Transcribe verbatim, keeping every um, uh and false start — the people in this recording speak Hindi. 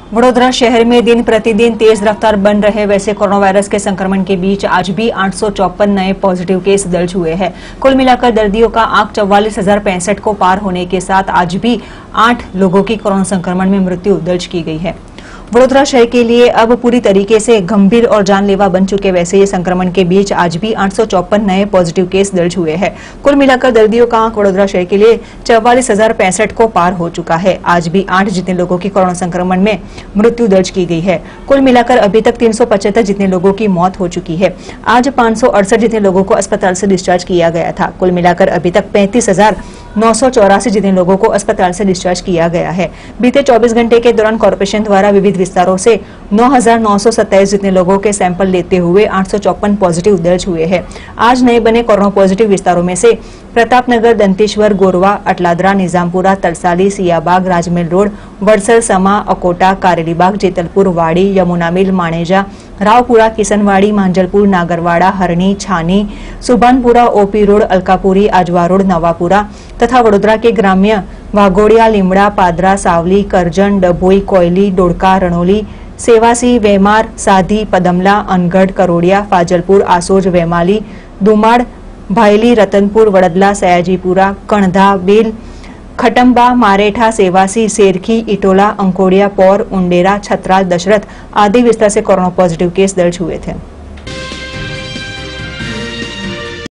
वडोदरा शहर में दिन प्रतिदिन तेज रफ्तार बन रहे वैसे कोरोना वायरस के संक्रमण के बीच आज भी आठ सौ चौपन नए पॉजिटिव केस दर्ज हुए हैं। कुल मिलाकर दर्दियों का आंक चौवालीस हजार पैंसठ को पार होने के साथ आज भी आठ लोगों की कोरोना संक्रमण में मृत्यु दर्ज की गई है। वडोदरा शहर के लिए अब पूरी तरीके से गंभीर और जानलेवा बन चुके वैसे ये संक्रमण के बीच आज भी आठ सौ चौपन नए पॉजिटिव केस दर्ज हुए हैं। कुल मिलाकर दर्दियों का आंक वडोदरा शहर के लिए चौवालीस हजार पैंसठ को पार हो चुका है। आज भी आठ जितने लोगों की कोरोना संक्रमण में मृत्यु दर्ज की गई है। कुल मिलाकर अभी तक तीन सौ पचहत्तर जितने लोगों की मौत हो चुकी है। आज पांच सौ अड़सठ जितने लोगों को अस्पताल से डिस्चार्ज किया गया था। कुल मिलाकर अभी तक पैंतीस हजार नौ सौ चौरासी जितने लोगों को अस्पताल से डिस्चार्ज किया गया है। बीते चौबीस घंटे के दौरान कॉर्पोरेशन द्वारा विविध विस्तारों से नौ हजार नौ सौ सत्ताईस जितने लोगों के सैंपल लेते हुए आठ सौ चौपन पॉजिटिव दर्ज हुए हैं। आज नए बने कोरोना पॉजिटिव विस्तारों में से प्रतापनगर, दंतेश्वर, गोरवा, अटलादरा, निजामपुरा, तलसाली, सियाबाग, राजमहल रोड, वड़सर, समा, अकोटा, कारेलीबाग, जेतलपुर, वाड़ी, यमुनामिल, माणेजा, Raopura, किसनवाड़ी, Manjalpur, Nagarwada, Harni, Chhani, Subhanpura, OP road, Alkapuri, Ajwa road, Navapura तथा वडोदरा के ग्राम्य वाघोड़िया, लिमड़ा, पादरा, सावली, करजन, डभोई, कोयली, डोडका, रणोली, सेवासी, वेमार, साधी, पदमला, अनगढ़, करोड़िया, फाजलपुर, आसोज, वेमाली, दुमाड़, भायली, रतनपुर, वड़दला, सयाजीपुरा, कणधा, बेल, खटम्बा, मारेठा, सेवासी, सेरखी, इटोला, अंकोड़िया, पौर, उंडेरा, छतराल, दशरथ आदि विस्तार से कोरोना पॉजिटिव केस दर्ज हुए थे।